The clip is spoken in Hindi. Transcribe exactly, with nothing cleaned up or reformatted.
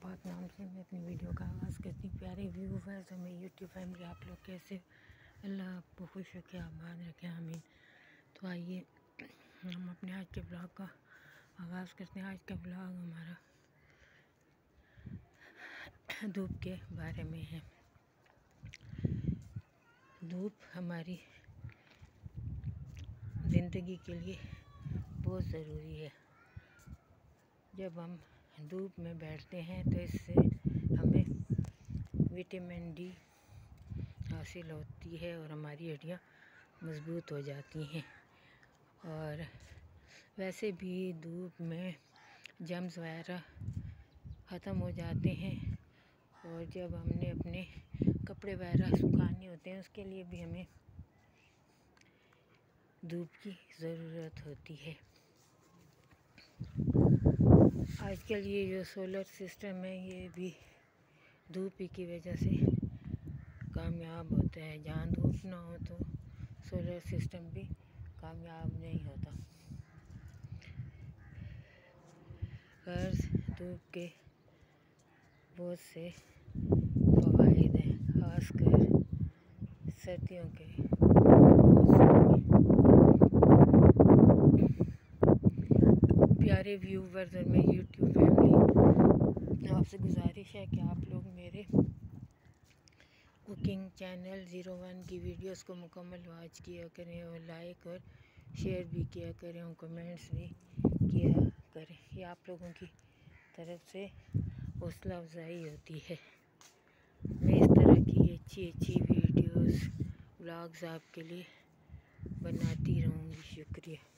पाक नाम से मैं अपनी वीडियो का आगाज़ करती हूँ। प्यारे व्यूवर्स और मेरी यूट्यूब फैमिली, आप लोग कैसे? अल्लाह आपको खुश रखे, आबाद रखे, आमीन। तो आइए हम अपने आज के ब्लॉग का आगाज़ करते हैं। आज का ब्लॉग हमारा धूप के बारे में है। धूप हमारी ज़िंदगी के लिए बहुत ज़रूरी है। जब हम धूप में बैठते हैं तो इससे हमें विटामिन डी हासिल होती है और हमारी हड्डियाँ मज़बूत हो जाती हैं। और वैसे भी धूप में जम्स वगैरह ख़त्म हो जाते हैं और जब हमने अपने कपड़े वगैरह सुखाने होते हैं उसके लिए भी हमें धूप की ज़रूरत होती है। आजकल ये जो सोलर सिस्टम है ये भी धूप ही की वजह से कामयाब होता है। जहाँ धूप ना हो तो सोलर सिस्टम भी कामयाब नहीं होता। गर्ल्स धूप के बहुत से फ़वाइद हैं, ख़ासकर सर्दियों के मौसम में। प्यारे व्यूवर्स और मेरी यूट्यूब फैमिली, आपसे गुजारिश है कि आप लोग मेरे कुकिंग चैनल ज़ीरो वन की वीडियोस को मुकम्मल वॉच किया करें और लाइक और शेयर भी किया करें और कमेंट्स भी किया करें। ये आप लोगों की तरफ से हौसला अफजाई होती है। मैं इस तरह की अच्छी अच्छी वीडियोस व्लॉग्स आपके लिए बनाती रहूँगी। शुक्रिया।